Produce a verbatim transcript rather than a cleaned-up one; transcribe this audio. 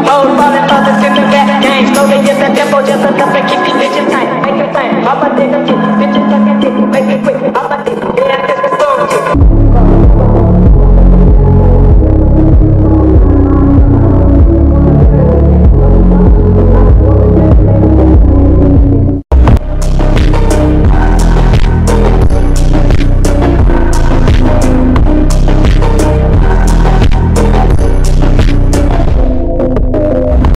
Hoes falling for the sister rap game. Slowly get the tempo just enough to keep these bitches tight. Make it tight. Pop a nigga, get bitches sucking dick. Make it quick.